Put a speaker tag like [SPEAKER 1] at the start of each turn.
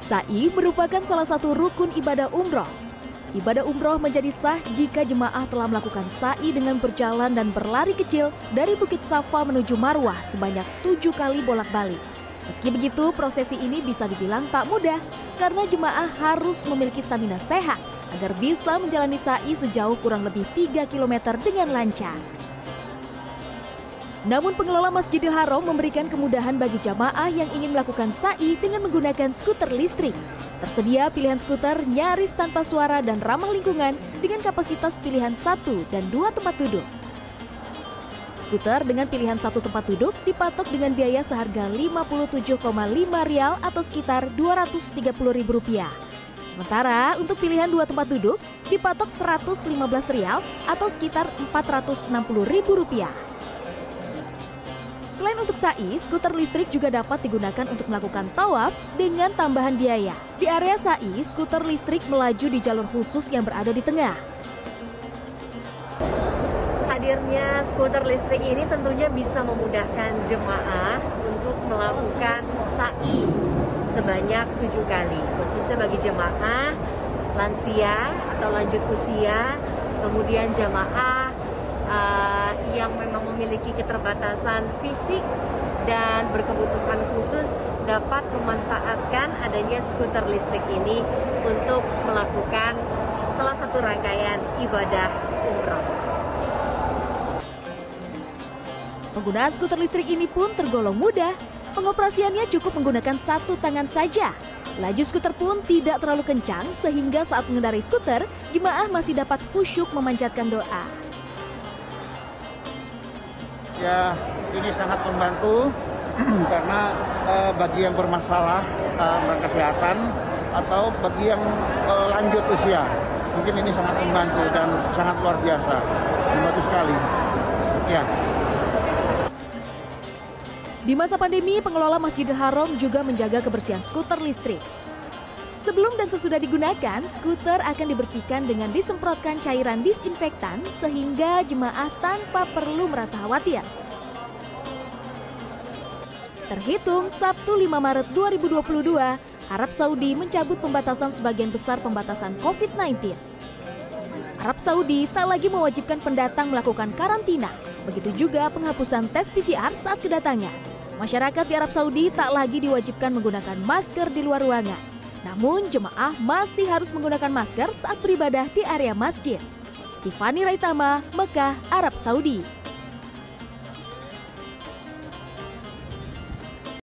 [SPEAKER 1] Sa'i merupakan salah satu rukun ibadah umroh. Ibadah umroh menjadi sah jika jemaah telah melakukan sa'i dengan berjalan dan berlari kecil dari Bukit Safa menuju Marwah sebanyak 7 kali bolak-balik. Meski begitu, prosesi ini bisa dibilang tak mudah karena jemaah harus memiliki stamina sehat agar bisa menjalani sa'i sejauh kurang lebih 3 km dengan lancar. Namun pengelola Masjidil Haram memberikan kemudahan bagi jamaah yang ingin melakukan sa'i dengan menggunakan skuter listrik. Tersedia pilihan skuter nyaris tanpa suara dan ramah lingkungan dengan kapasitas pilihan 1 dan 2 tempat duduk. Skuter dengan pilihan 1 tempat duduk dipatok dengan biaya seharga Rp57,5 atau sekitar Rp230.000. Sementara untuk pilihan 2 tempat duduk dipatok Rp115 atau sekitar Rp460.000. Selain untuk sa'i, skuter listrik juga dapat digunakan untuk melakukan tawaf dengan tambahan biaya. Di area sa'i, skuter listrik melaju di jalur khusus yang berada di tengah.
[SPEAKER 2] Hadirnya skuter listrik ini tentunya bisa memudahkan jemaah untuk melakukan sa'i sebanyak 7 kali. Khususnya bagi jemaah lansia atau lanjut usia, kemudian jemaah yang memang memiliki keterbatasan fisik dan berkebutuhan khusus dapat memanfaatkan adanya skuter listrik ini untuk melakukan salah satu rangkaian ibadah umroh.
[SPEAKER 1] Penggunaan skuter listrik ini pun tergolong mudah. Pengoperasiannya cukup menggunakan 1 tangan saja. Laju skuter pun tidak terlalu kencang sehingga saat mengendarai skuter, jemaah masih dapat khusyuk memanjatkan doa.
[SPEAKER 3] Ya, ini sangat membantu karena bagi yang bermasalah tentang kesehatan atau bagi yang lanjut usia, mungkin ini sangat membantu dan sangat luar biasa, membantu sekali. Ya.
[SPEAKER 1] Di masa pandemi, pengelola Masjidil Haram juga menjaga kebersihan skuter listrik. Sebelum dan sesudah digunakan, skuter akan dibersihkan dengan disemprotkan cairan disinfektan sehingga jemaah tanpa perlu merasa khawatir. Terhitung Sabtu 5 Maret 2022, Arab Saudi mencabut pembatasan sebagian besar pembatasan COVID-19. Arab Saudi tak lagi mewajibkan pendatang melakukan karantina, begitu juga penghapusan tes PCR saat kedatangan. Masyarakat di Arab Saudi tak lagi diwajibkan menggunakan masker di luar ruangan. Namun jemaah masih harus menggunakan masker saat beribadah di area masjid. Tiffany Raitama, Mekah, Arab Saudi.